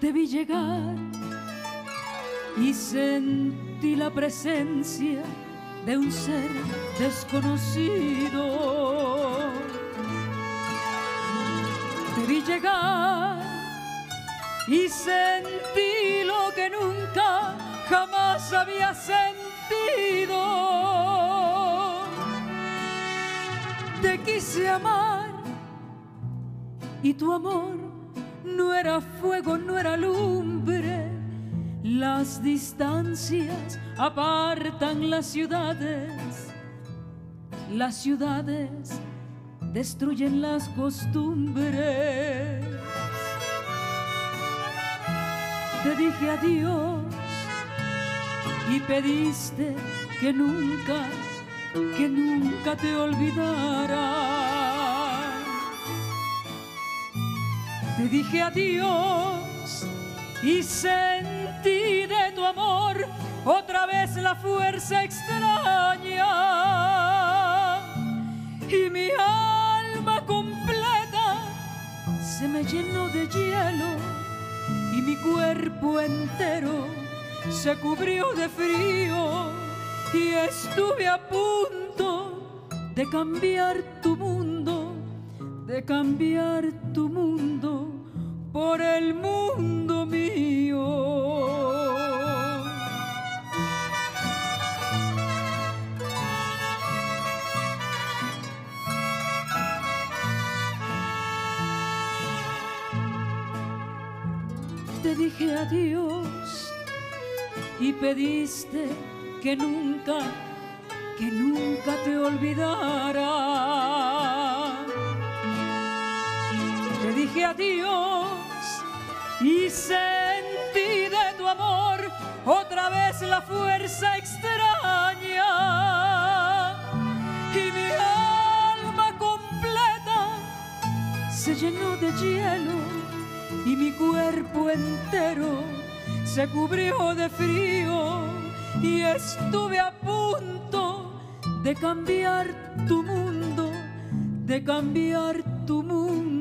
Te vi llegar y sentí la presencia de un ser desconocido. Te vi llegar y sentí lo que nunca jamás había sentido. Te quise amar y tu amor no era fuego, no era lumbre. Las distancias apartan las ciudades destruyen las costumbres. Te dije adiós y pediste que nunca te olvidara. Te dije adiós y sentí de tu amor otra vez la fuerza extraña. Y mi alma completa se me llenó de hielo y mi cuerpo entero se cubrió de frío. Y estuve a punto de cambiar tu mundo, de cambiar tu mundo por el mundo mío. Te dije adiós y pediste que nunca te olvidara. Te dije adiós y sentí de tu amor otra vez la fuerza extraña. Y mi alma completa se llenó de hielo y mi cuerpo entero se cubrió de frío. Y estuve a punto de cambiar tu mundo, de cambiar tu mundo